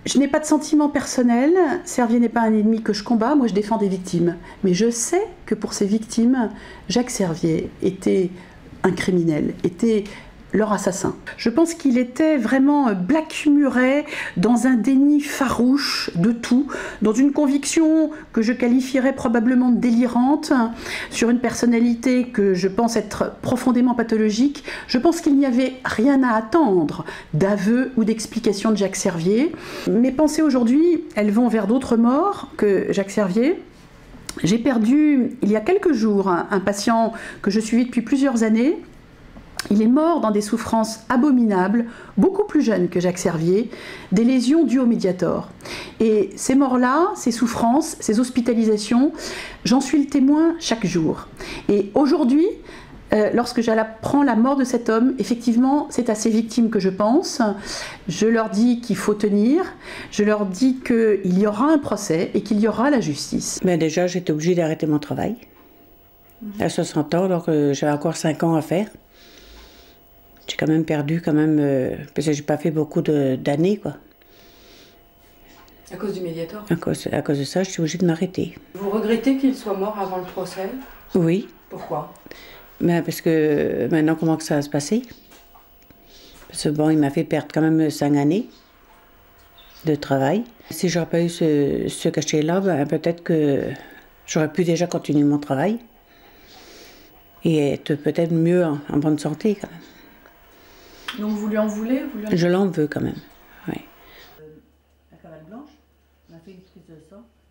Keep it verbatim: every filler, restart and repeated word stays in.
Je n'ai pas de sentiment personnel, Servier n'est pas un ennemi que je combats, moi je défends des victimes. Mais je sais que pour ces victimes, Jacques Servier était un criminel, était leur assassin. Je pense qu'il était vraiment Black Murray, dans un déni farouche de tout, dans une conviction que je qualifierais probablement de délirante, sur une personnalité que je pense être profondément pathologique. Je pense qu'il n'y avait rien à attendre d'aveu ou d'explication de Jacques Servier. Mes pensées aujourd'hui, elles vont vers d'autres morts que Jacques Servier. J'ai perdu, il y a quelques jours, un patient que je suivais depuis plusieurs années. Il est mort dans des souffrances abominables, beaucoup plus jeune que Jacques Servier, des lésions dues au Mediator. Et ces morts-là, ces souffrances, ces hospitalisations, j'en suis le témoin chaque jour. Et aujourd'hui, euh, lorsque j'apprends la mort de cet homme, effectivement, c'est à ces victimes que je pense. Je leur dis qu'il faut tenir, je leur dis qu'il y aura un procès et qu'il y aura la justice. Mais déjà, j'étais obligée d'arrêter mon travail à soixante ans, alors que j'avais encore cinq ans à faire. J'ai quand même perdu, quand même, euh, parce que j'ai pas fait beaucoup d'années, quoi. À cause du Mediator? À cause, à cause de ça, je suis obligée de m'arrêter. Vous regrettez qu'il soit mort avant le procès? Oui. Pourquoi? Ben parce que maintenant, comment que ça va se passer? Parce que bon, il m'a fait perdre quand même cinq années de travail. Si j'aurais pas eu ce, ce cachet-là, ben, peut-être que j'aurais pu déjà continuer mon travail et être peut-être mieux en, en bonne santé, quand même. Donc vous lui en voulez vous lui en... Je l'en veux quand même, oui. La cavale blanche, on a fait une prise de sang.